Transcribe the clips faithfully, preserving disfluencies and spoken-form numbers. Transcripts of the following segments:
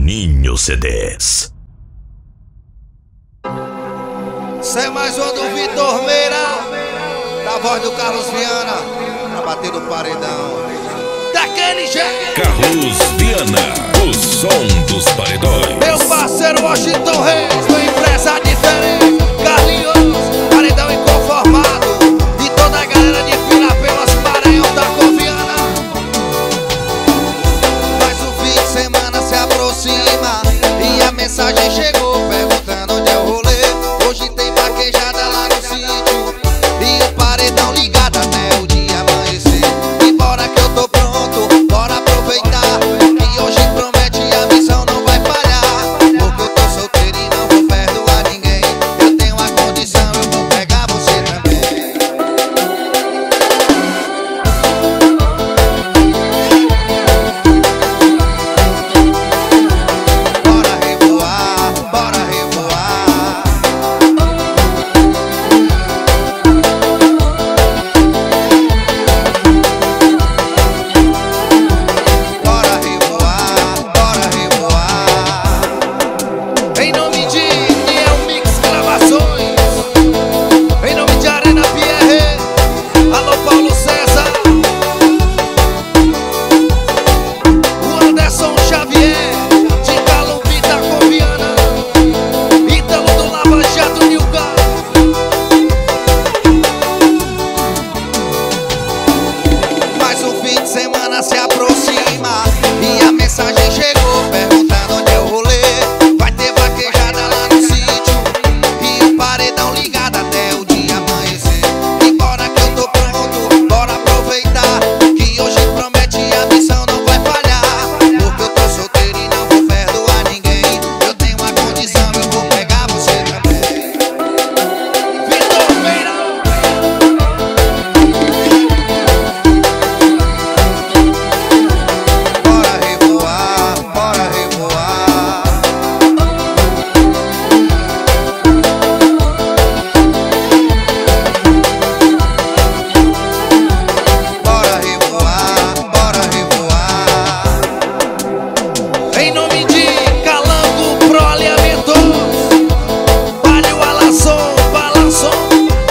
Toninho C Ds. Cê é mais uma do Vitor Meira, da voz do Carlos Viana, pra bater no paredão. Daquele jeito. Carlos Viana, o som dos paredões. Meu parceiro Washington Reis, uma empresa diferente. Carlinhos, paredão inconformado. E toda a galera de Vila pelas Maranhão da Coviana. Mas o fim de semana se aproxima e a mensagem chegou perguntando onde é o rolê. Hoje tem vaquejada lá no sítio e o paredão ligado até o dia amanhecer. E bora que eu tô pronto, bora aproveitar, que hoje promete a missão não vai falhar. Porque eu tô solteiro e não vou perdoar ninguém. Eu tenho a condição, eu vou pegar você também. Bora revoar, bora revoar. Bora revoar, bora revoar. Em nome de Niel Mix Gravações, em nome de Arena Pierre, alô Paulo César, o Anderson Xavier, de Calumbi da Coviana, Ítalo do Lava Jato Nilga. Mas o fim de semana se aproxima e a mensagem chegou perguntando onde é o rolê. Vai ter vaquejada lá no sítio e o paredão ligado até o dia amanhecer. E bora que eu tô pronto, bora aproveitar, que hoje promete a missão não vai falhar. Porque eu tô solteiro e não vou perdoar ninguém. Eu tenho a condição, eu vou pegar você também. Vitor Meira. Bora revoar, bora revoar. Bora revoar, bora revoar. Em nome de Calango Pro Alimentos, Palio Alasson, Balançom,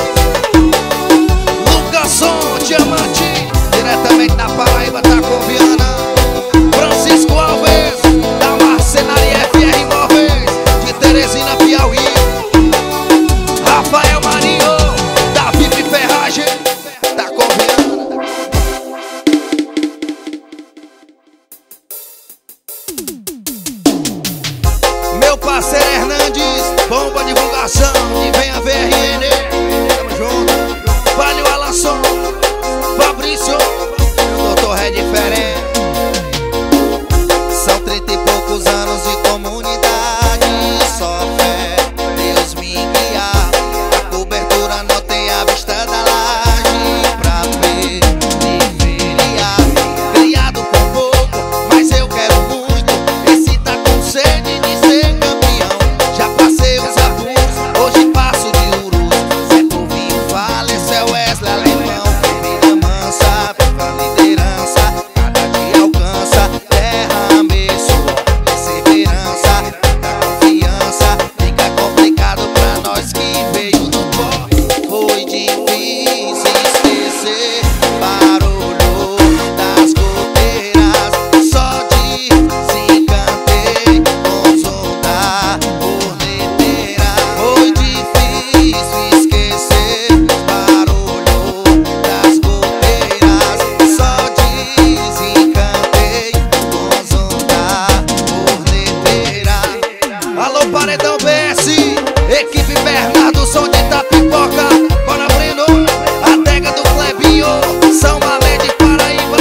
Lucasson, Diamante, diretamente da Paraíba, da Coviana. Francisco Alves, da Marcenaria F R Imóveis, de Teresina, Piauí. Rafael Marinho, da V I P Ferragem, da Coviana. Meu parceiro Hernandes, bomba divulgação de Venha V R N. Tamo junto. Palio Alasson, Fabrício, o doutor é diferente. São trinta e poucos anos de comunidade, só fé, Deus me guiar. A cobertura não tem a vista da laje pra periferia. Criado com pouco, mas eu quero muito. Esse tá com sede de ser campeão. Já passei os apuros, hoje passo de urus. Zé Povinho fala, esse é o Wesley Alemão. Vida mansa, viva a liderança, cada dia alcança. Derramei suor, perseverança, muita confiança. Fica complicado pra nós que veio do pó. Foi difícil esquecer barulho das goteiras. Só desencantei com som da corneteira. Foi difícil esquecer barulho das goteiras. Só desencantei com som da corneteira. Alô Paredão B S, equipe Bernardo, som de Tapipoca. Bora Breno, adega do Clebinho, São Malé de Paraíba.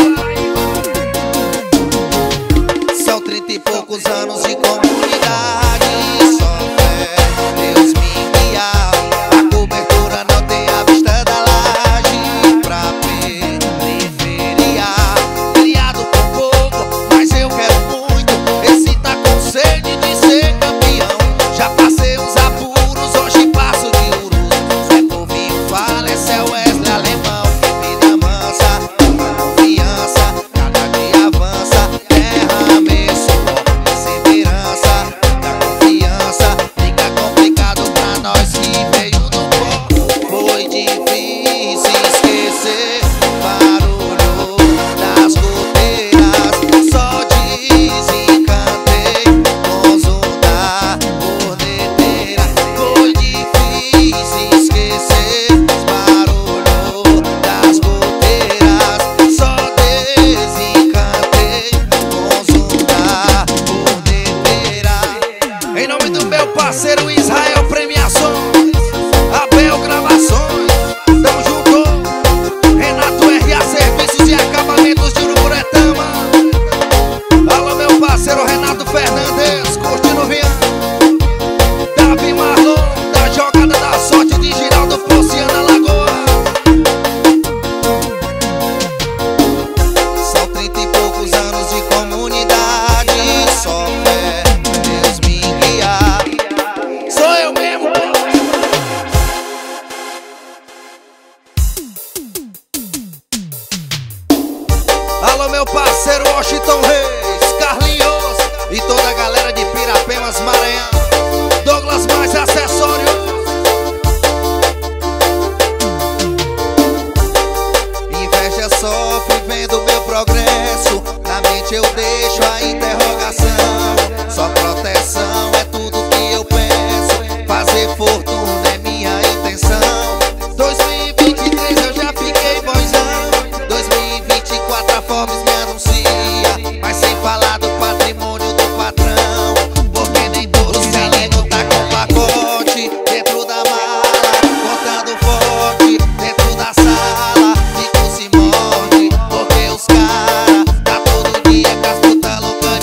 São trinta e poucos anos de comunidade, só fé, Deus me guiar. A cobertura não tem a vista da laje pra periferia. Criado com pouco, mas eu quero muito. Esse tá com sede de ser campeão. Já passei os apuros, hoje passo de urus. Zé Povinho fala, esse é o Wesley Alemão. Vida mansa, confiança, cada dia avança. Derramei suor, perseverança. parceiro Israel Premiações, Abel Gravações, tamo junto. Renato R A Serviços e Acabamentos de Uruburetama. Alô meu parceiro Renato Fernandes, curtindo o Vian. Davi Marlon, da Jogada da Sorte de Giraldo Pociana Lagoa. São trinta e poucos anos de comunidade, só fé, Deus me guiar. Sou eu mesmo. Alô meu parceiro Washington Reis, Carlinhos e toda a galera de Pirapemas, Maranhão. Douglas Mais Acessórios. Inveja sofre vendo meu progresso, na mente eu deixo a interrogação. Só proteção é tudo que eu peço, fazer fortuna é minha intenção. dois mil e vinte e três eu já fiquei bonzão, dois mil e vinte e quatro a Forbes me anuncia, mas sem falar do patrimônio do patrão, porque nem todo celino tá com pacote dentro da mala, contando forte dentro da sala, fico se morde, porque os caras tá todo dia com as putas loucas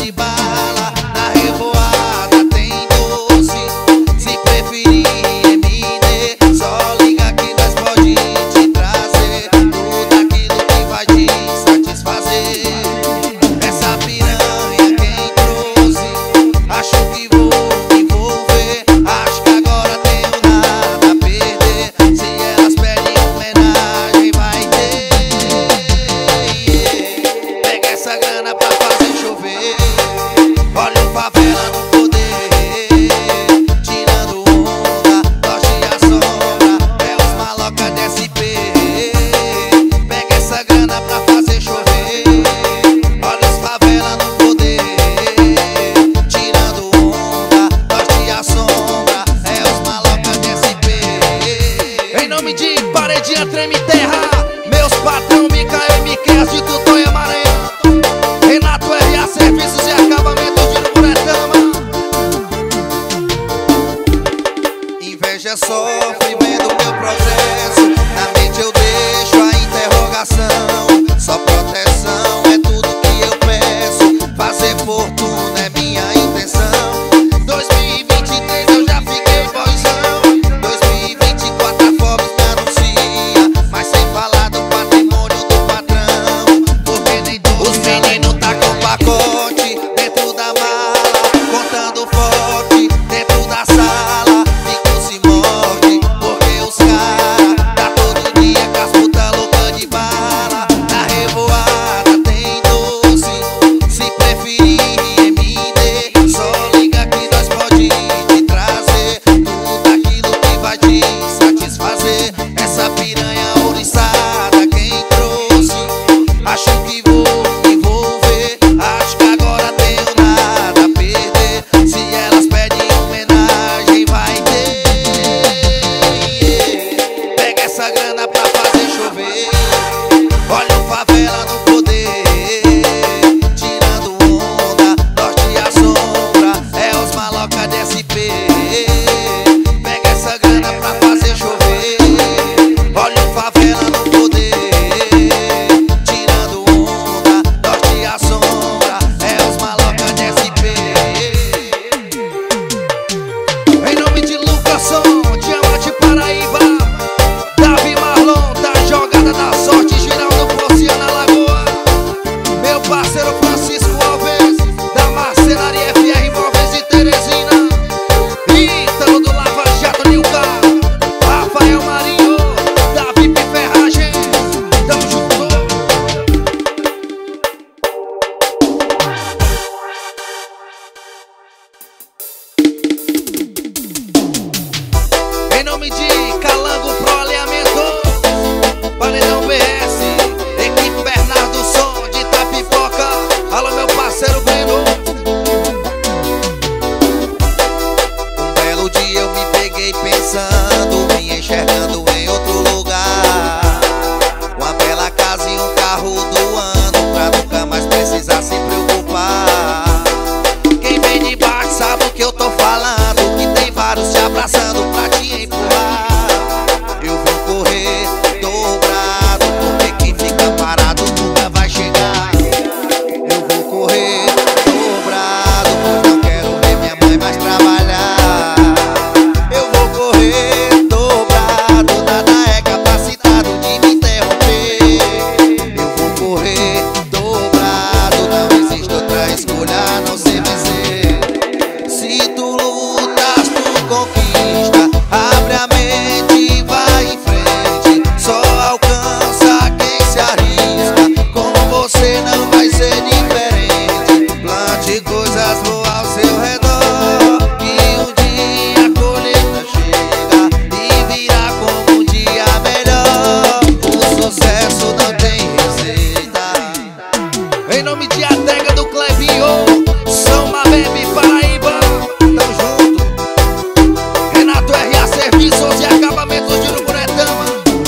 escolha não se vencer. Se tu lutas, tu conquista. Abre a mente e vai em frente. Só alcança quem se arrisca. Com você não vai ser diferente. Plante coisas boas ao seu redor, que um dia a colheita chega e virá como um dia melhor. O sucesso não tem receita. Em nome de Adega do Clebinho, São Mabebe, Paraíba, tamo junto. Renato R A Serviços e Acabamentos de Uruburetama.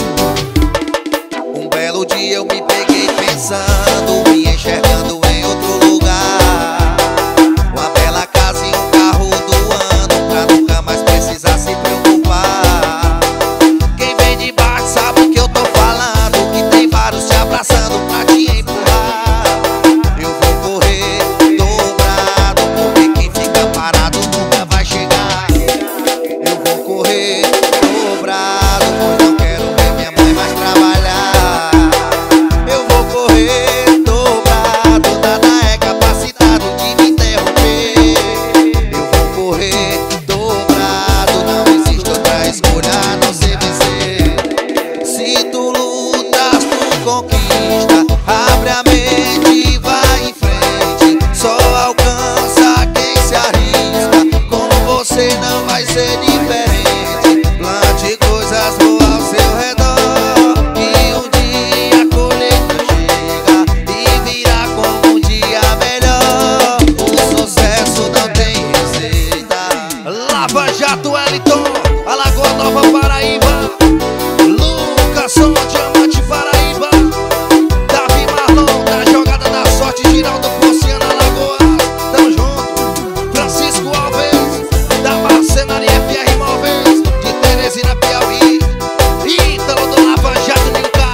Um belo dia eu me peguei pensando, me enxergando em outro lugar. Uma bela casa e um carro do ano, pra nunca mais precisar se preocupar. Quem vem de baixo sabe o que eu tô falando, que tem vários te abraçando pra te empurrar. Eu vou correr dobrado, porque quem fica parado nunca vai chegar. Eu vou correr dobrado, pois não quero ver minha mãe mais trabalhar. Eu vou correr dobrado, nada é capacitado de me interromper. Eu vou correr dobrado, não existe outra escolha a não se vencer. Se tu lutas, tu conquista. Abre a mente e vai em frente. Só alcança quem se arrisca. Com você não vai ser diferente. Plante coisas boas ao seu redor, que um dia a colheita chega e virá como um dia melhor. O sucesso não tem receita. Lava Jato Wellington, Alagoa Nova, Paraíba. Lucas Som, Diamante, Paraíba. Davi Marlon, da Jogada da Sorte, Giraldo Porciano, Alagoas, tamo junto. Francisco Alves, da Marcenaria F R Móveis, de Teresina, Piauí. Ítalo do Lava Jato, Nilca.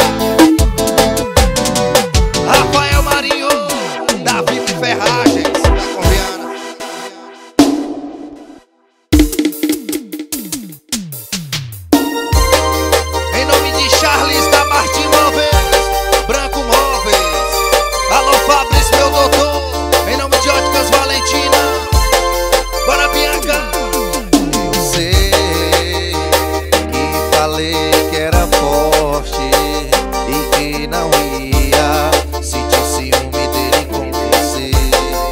Rafael Marinho, da V I P Ferragens, da Conviana. Em nome de Charles, da Martim Móveis, Branco Móveis. Alô Fabrício, meu doutor. Em nome de Óticas Valentina, bora Bianca. Eu sei que falei que era forte e que não ia sentir ciúme dele com você.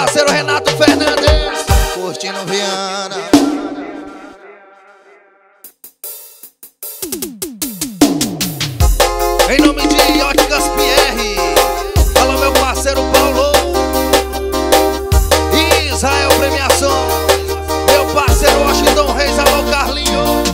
parceiro Renato Fernandes, curtindo Viana. Em nome de Óticas Pierre, alô meu parceiro Paulo, Israel Premiação, meu parceiro Washington Reis, alô Carlinho.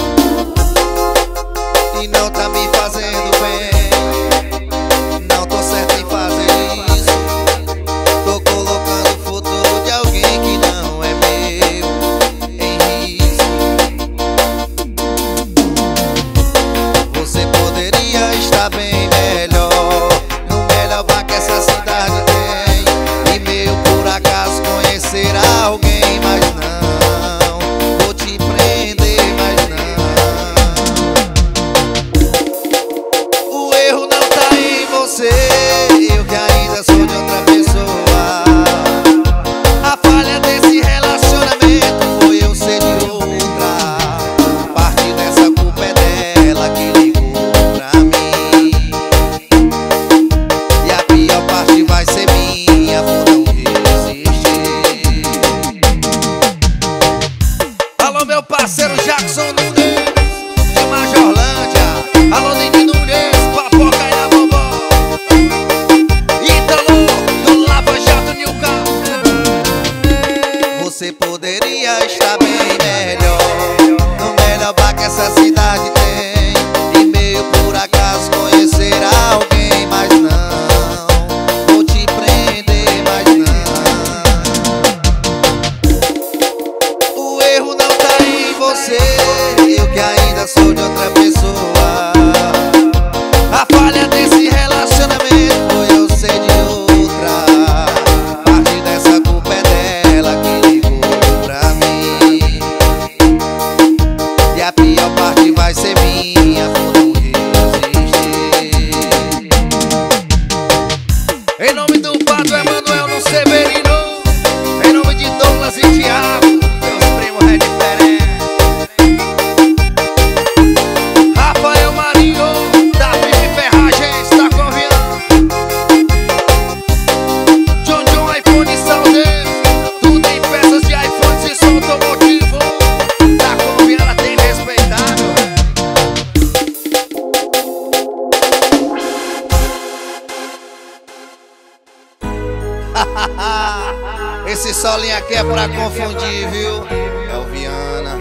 E não tá me fazendo bem, não tô certo em fazer isso. Tô colocando o futuro de alguém que não é meu em risco. Você poderia estar bem melhor, no melhor bar que essa cidade tem, e meio por acaso conhecer alguém, mas não vou te prender, mas não. O erro não tá em você, eu que ainda sou de outra pessoa. A falha desse relacionamento foi eu ser de outra. Parte dessa culpa é dela que ligou pra mim, e a pior parte vai ser minha por não resistir. Alô meu parceiro Jackson Nunes, de Majorlândia. Alô Nini Nunes, Papoca e na Bobó. Ítalo, do Lava Jato Newcastle. Você poderia estar bem melhor, no melhor bar que essa cidade tem, e meio por acaso conhecer alguém, mas não vou te prender, mas não. O erro não tá em você, eu que ainda sou de outra pessoa. A falha desse relacionamento foi eu ser de outra. Parte dessa culpa é dela que ligou pra mim, e a pior parte vai ser minha por não resistir. Em nome do Pato Emanuel no Severino, em nome de Douglas e Thiago, meus primos é diferente. Rafael Marinho, da Fife Ferragens, tá convidando. John John iPhone Saudade, tudo em peças de iPhone e som automotivo. Tá convidando, tem respeitado. Esse solinho aqui é pra confundir, viu? É o Viana.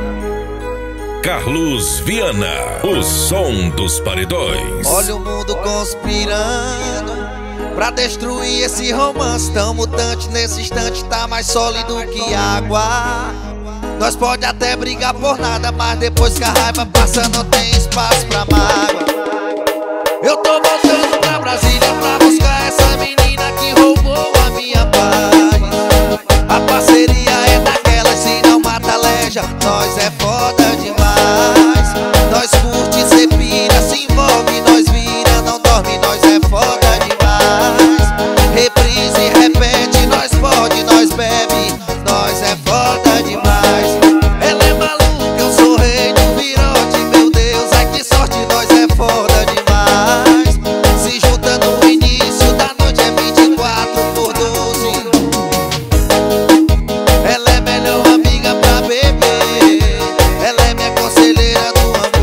Carlos Viana, o som dos paredões. Olha o mundo conspirando pra destruir esse romance tão mutante. Nesse instante tá mais sólido que água. Nós pode até brigar por nada, mas depois que a raiva passa não tem espaço pra mágoa. Eu tô voltando pra Brasília pra buscar essa menina que roubou a minha paz. A parceria é daquelas, se não mata leja, nós é foda demais. Nós curte, cê pira, se envolve, nós vira, não dorme, nós é foda demais. Reprise, repete, nós pode, nós bebe, nós é foda demais. Ela é maluca, eu sou rei do virote, meu Deus, ai que sorte, nós é foda demais. Se junta no início da noite é vinte e quatro por doze. Ela é melhor amiga pra beber, ela é minha conselheira do amor.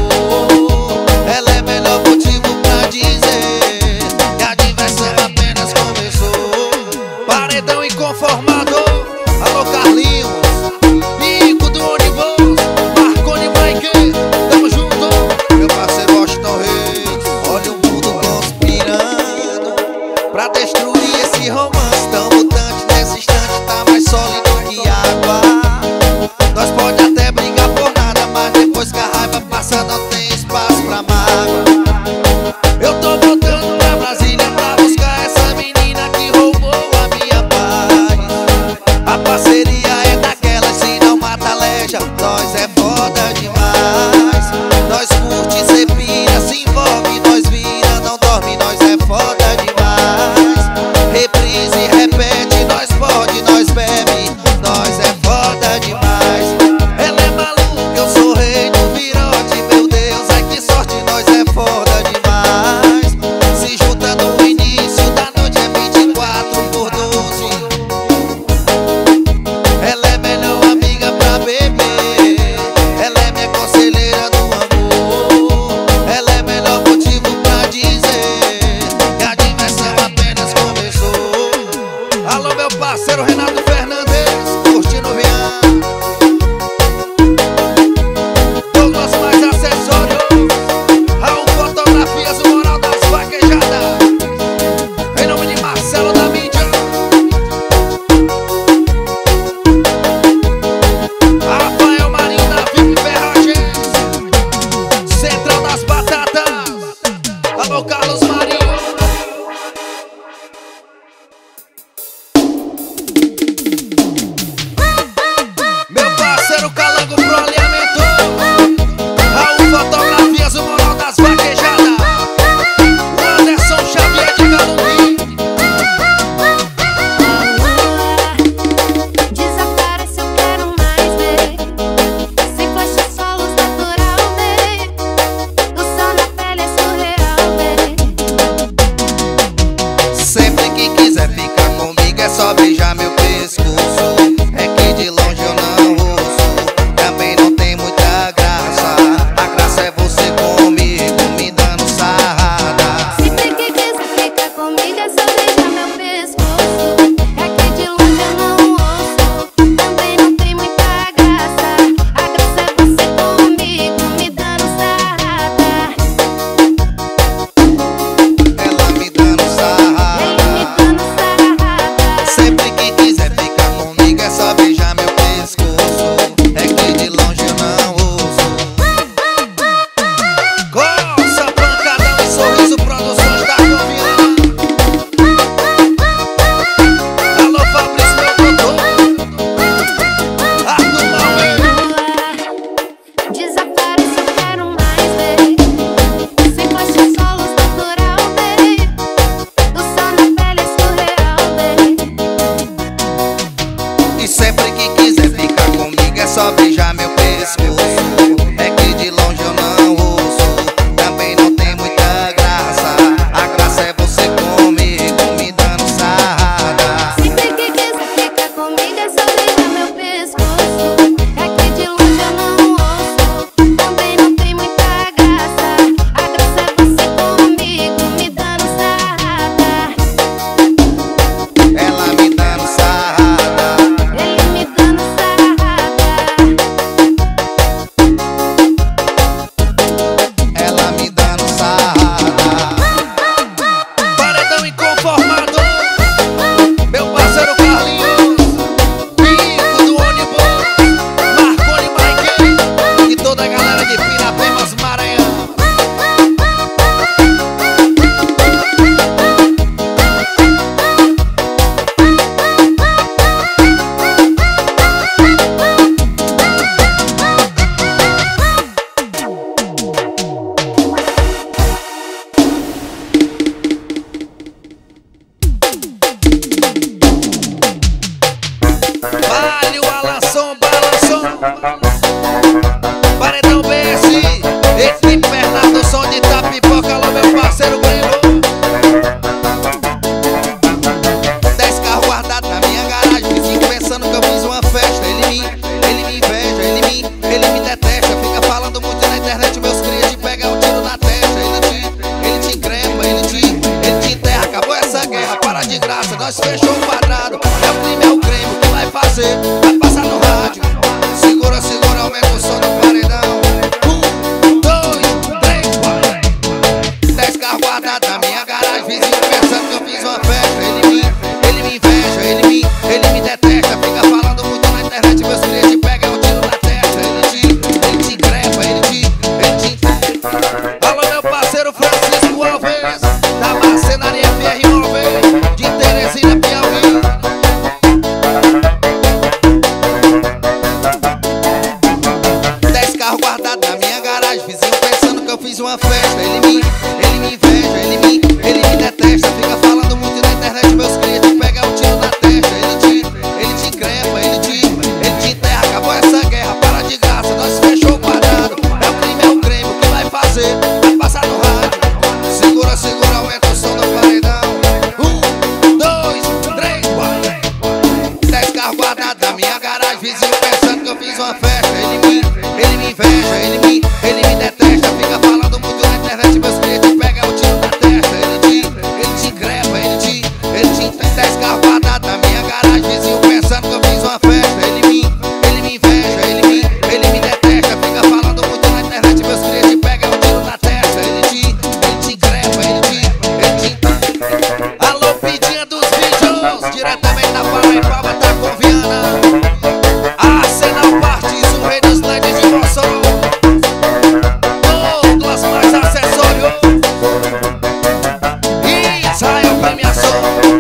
nós fechou o quadrado. É o crime, é o crime, o que vai fazer? Vai passar no rádio. Segura, segura, aumenta o som do paredão. Um, dois, três, quatro. Dez carros guardados na minha garagem. Vizinho pensando que eu fiz uma festa. Ele me, ele me inveja, ele me, ele me detesta. Fica falando muito na internet, meus clientes pegam um tiro na testa. Ele te, ele te crepa, ele te, ele te... Alô, meu parceiro Francisco Alves, da Marcenaria F R Móveis, de Teresina, Piauí. Dez carros guardados na minha garagem. Vizinho pensando que eu fiz uma festa. Ele me, ele me inveja, ele me, ele me detesta. Fica falando muito na internet, meus clientes pegam um tiro na testa. Ele te, ele te crepa, ele te, ele te enterra. Acabou essa guerra, para de graça, nós fechou o quadrado. É o crime, é o crime, o que vai fazer? Vai passar no rádio. Segura, segura, aumenta o som do paredão. Um, dois, três, quatro. Dez carros guardados na minha garagem. Vizinho pensando que eu fiz uma festa. Ele me, ele me inveja, ele me, ele me detesta. Fica falando muito na internet, meus clientes pegam um tiro na testa. Ele te, ele te crepa, ele te, ele te tem dez carros guardados na minha garagem. Vizinho pensando que eu fiz uma festa. Ele me, ele me inveja, ele me, ele me detesta. Fica falando muito na internet, meus clientes pegam um tiro na testa. Ele te, ele te crepa, ele te, ele te... Alô, Pidinha dos vídeos, diretamente da Paraíba, tá confiando. Arsenal Partes, o rei dos lanches de Mossoró. Douglas mais acessório. Israel Premiação.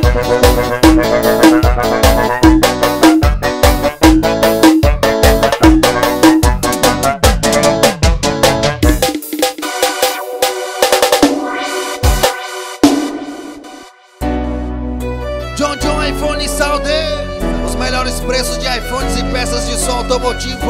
John John iPhone Saúde. Os melhores preços de iPhones e peças de som automotivo.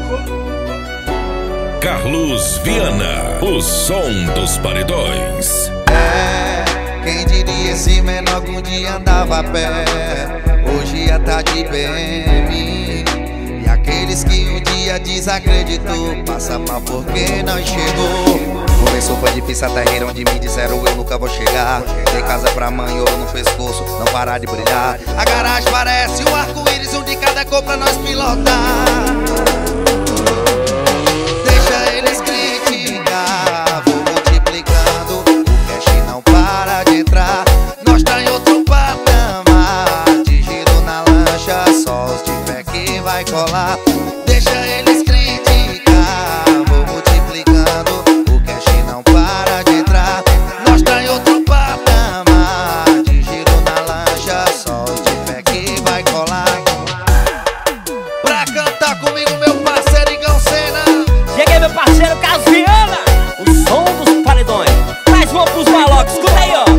Carlos Viana, o som dos paredões. É, quem diria esse menor que um dia andava a pé, hoje ia tá de B M. E aqueles que um dia desacreditou, passa mal porque não chegou. Começou foi difícil a terreira onde me disseram eu nunca vou chegar. Dei casa pra mãe, ouro no pescoço, não parar de brilhar. A garagem parece um arco-íris, um de cada cor pra nós pilotar. Deixa eles criticar, vou multiplicando, o cash não para de entrar. Nós tá em outro patamar, de giro na lancha, só os de fé que vai colar. Deixa eles criticar, vou multiplicando, o cash não para de entrar. Nós tá em outro patamar, de giro na lancha, só os de fé que vai colar. Pra cantar comigo, meu parceiro Igão Sena. Cheguei, meu parceiro Carlos Viana, o som dos paredões. Traz uma pros malocos, escuta aí, ó.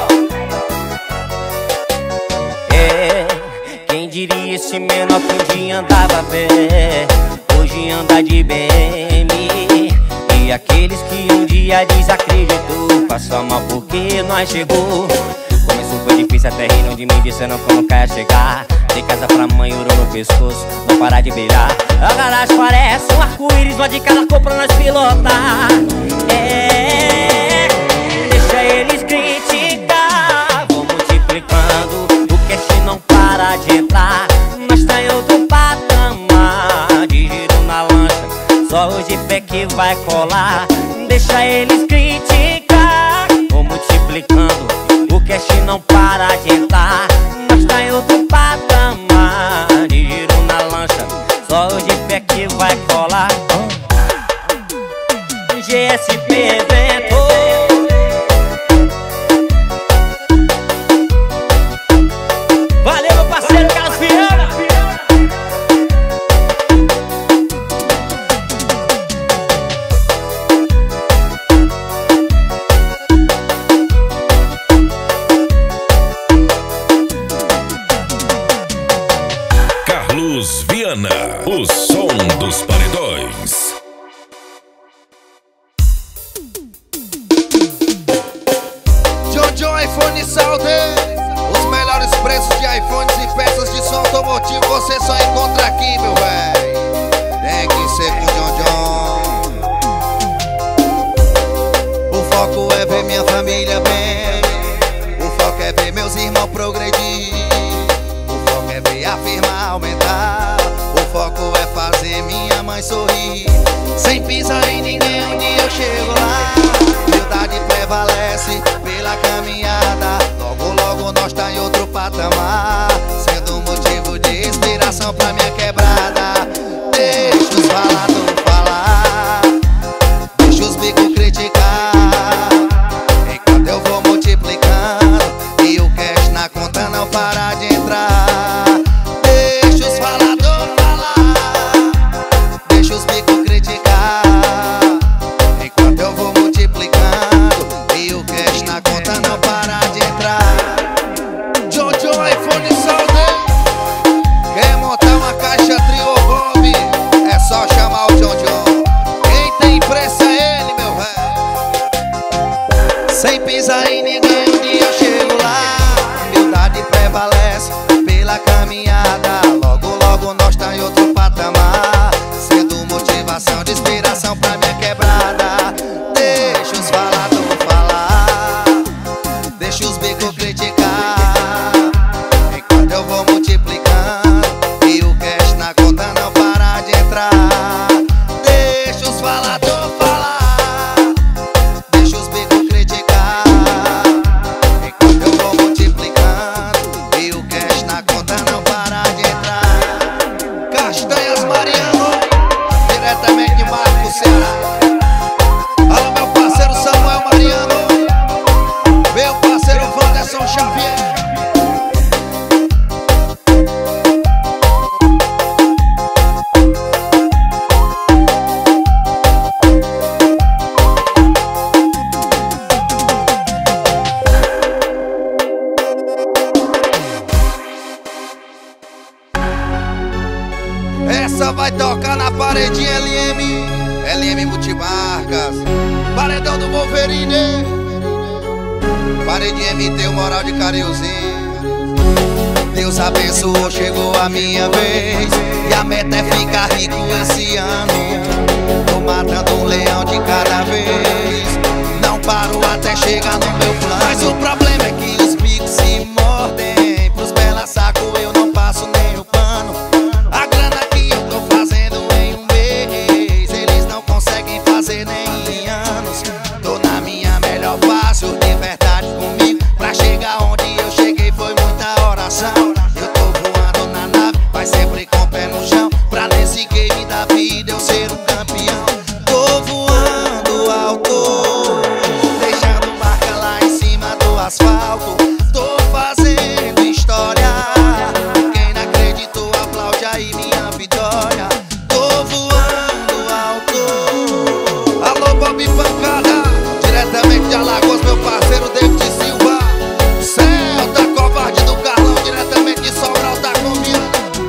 É, quem diria esse menor que um dia andava a pé, hoje anda de B M. E aqueles que um dia desacreditou, passa mal porque nós chegou. Começou foi difícil até rir, onde me disseram que eu nunca ia chegar. Dei casa pra mãe, ouro no pescoço, não parar de brilhar. A garagem parece um arco-íris, uma de cada cor pra nós pilotar. É, deixa eles criticar, vou multiplicando, o cash não para de entrar. Nós tá em outro patamar, de giro na lancha, só hoje de pé que vai colar. Deixa eles criticar, vou multiplicando, o cash não para de entrar. Nós tá em outro patamar, de giro na lancha, só hoje de pé que vai colar. G S P evento. Valeu, meu parceiro Carlos Viana. Carlos Viana, o som dos paredões. John John iPhone Saúde. Os melhores preços de iPhones e peças de som automotivo você só encontra aqui, meu véi. Tem que ser com John John. O foco é ver minha família bem, o foco é ver meus irmãos progredir. Sem pisar em ninguém, um dia eu chego lá. Humildade prevalece pela caminhada. Logo, logo nós tá em outro patamar, sendo motivo de inspiração pra minha quebrada. Deixa os faladores falar, deixa os bicos criticar, enquanto eu vou multiplicando e o cash na conta não para de entrar. Deixa os faladores falar, deixa os bicos criticar, enquanto eu vou multiplicando e o cash na conta não para de entrar. Jojo iPhone Saudade, quer montar uma caixa trio Bob? É só chamar o Jojo. Quem tem pressa é ele, meu velho. Sem pisar em ninguém, um dia eu chego lá. Humildade prevalece pela caminhada. Logo, logo nós tá em outro patamar, sendo motivação de inspiração pra minha quebrada. Deixa os faladores falar, deixa os bicos criticar, enquanto eu vou multiplicando e o cash na conta não para de entrar. Deixa os faladores falar, deixa os bicos criticar, enquanto eu vou multiplicando e o cash na conta não para de entrar. Castanhas Mariano, diretamente de Marco, Ceará. Alô, meu parceiro Samuel Mariano, meu parceiro Wanderson Xavier. Essa vai tocar na paredinha L M, L M Multimarcas, paredão do Wolverine, paredinha M T, o moral de Cariuzinho. Deus abençoou, chegou a minha vez, e a meta é ficar rico esse ano. Tô matando um leão de cada vez, não paro até chegar no meu plano. Mas o problema é que os bicos se mordem, pros bela saco eu não passo nem o pano. A grana que eu tô fazendo em um mês, eles não conseguem fazer nem em anos. Tô na minha melhor fase, de verdade comigo, pra chegar onde eu cheguei foi muita oração. Eu tô voando na nave, mas sempre com o pé no chão, pra nesse game da vida eu ser um campeão. Tô voando alto, deixando marca lá em cima do asfalto. Tô fazendo história, quem não acreditou aplaude aí minha vitória. Tô voando alto. Alô, Bob Pancada, diretamente de Alagoas, meu parceiro David Silva. Celta Covarde do Carlão, diretamente de Sobral, tá comigo.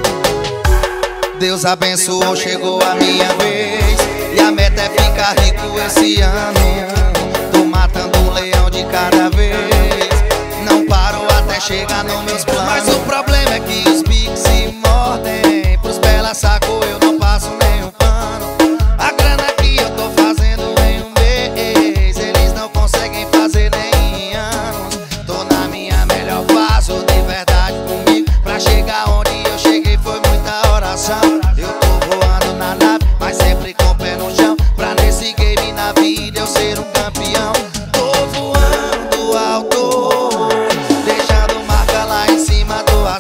Deus abençoou, chegou a minha vez, e a meta é ficar rico esse ano. Tô matando um leão de cada vez, não paro até chegar nos meus planos. Mas o problema é que os bicos se mordem, pros bela saco eu não passo nem um pano. A grana que eu tô fazendo em um mês, eles não conseguem fazer nem em anos. Tô na minha melhor fase, de verdade comigo, pra chegar onde eu cheguei foi muita oração. Eu tô voando na nave, mas sempre com o pé no chão, pra nesse game na vida eu ser um campeão. Tô voando alto, deixando marca lá em cima do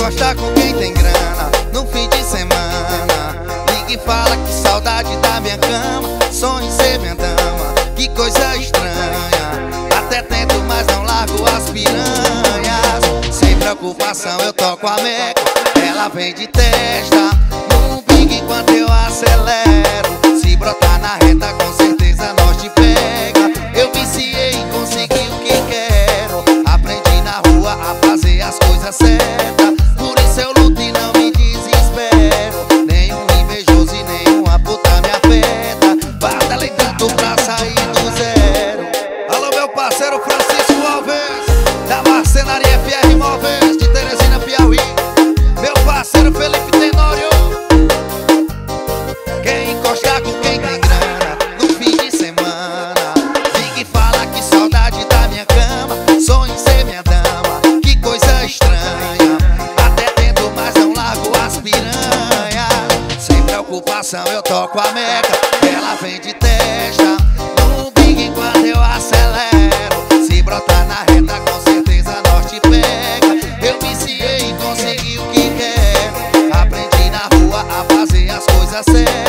encosta com quem tem grana no fim de semana. Liga e fala que saudade da minha cama, sonho em ser minha dama, que coisa estranha. Até tento, mas não largo as piranhas. Sem preocupação eu toco a meca, ela vem de testa no big enquanto eu acelero. Se brotar na reta com certeza nós te pega. Eu viciei em conseguir o que quero, aprendi na rua a fazer as coisas certas. Por isso eu luto e não me desespero. Nenhum invejoso e nenhuma puta me afeta. Batalhei tanto pra sair do zero. Alô meu parceiro Francisco Alves, da Marcenaria F R Móveis de Teresina, Piauí. Meu parceiro Felipe Tenório. Quem encosta com quem tem grana no fim de semana. Liga e fala que saudade da minha cama, sonho em ser minha dama, que coisa estranha. Até tento, mas não largo as piranhas. Sem preocupação eu toco a meca, ela vem de testa no big enquanto eu acelero. Se brotar na reta com certeza nós te pega. Eu viciei e consegui o que quero, aprendi na rua a fazer as coisas certas.